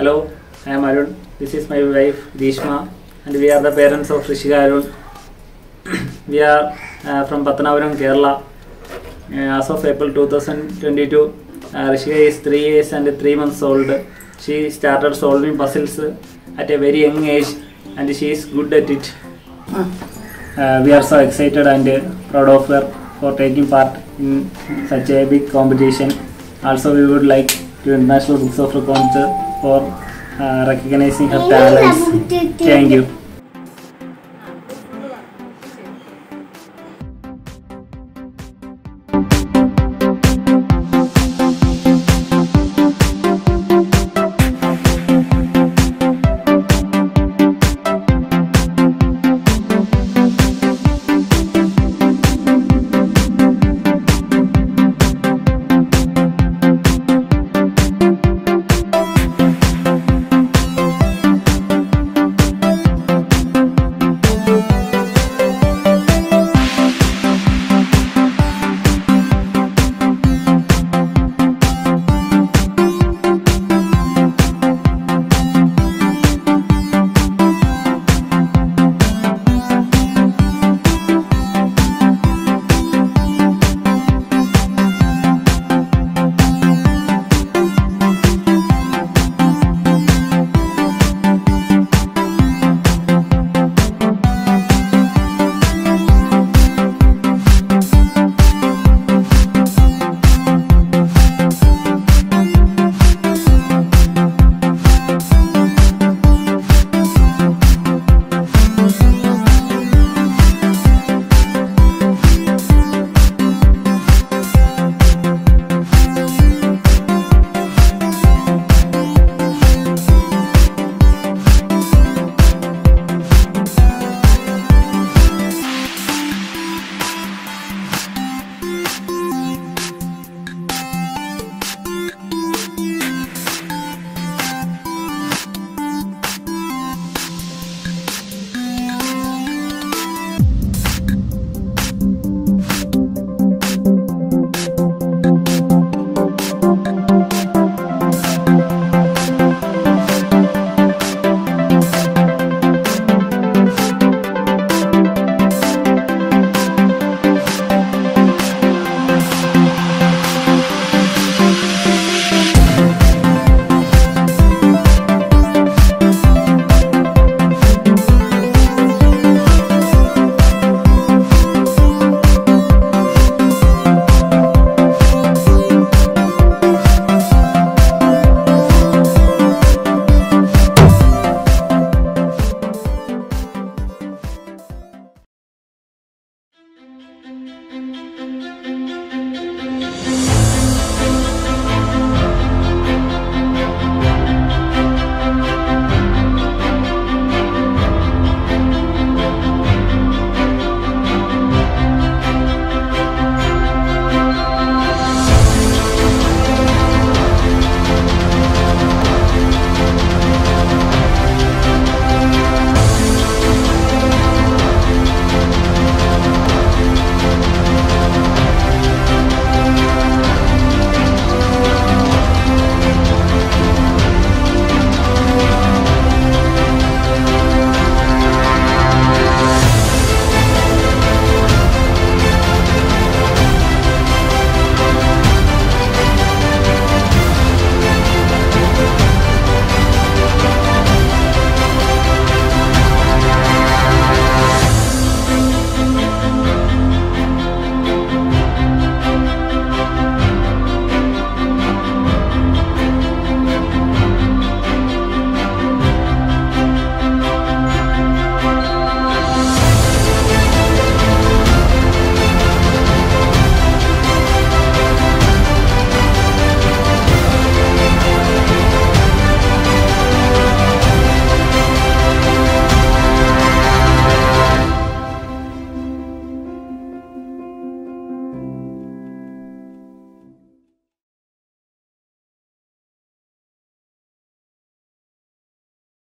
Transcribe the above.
Hello, I am Arun. This is my wife Rishma, and we are the parents of Rishika Arun. We are from Pathanapuram, Kerala. As of April 2022, Rishika is 3 years and 3 months old. She started solving puzzles at a very young age, and she is good at it. We are so excited and proud of her for taking part in such a big competition. Also, we would like to International Books of Records for recognizing her talents. Thank you.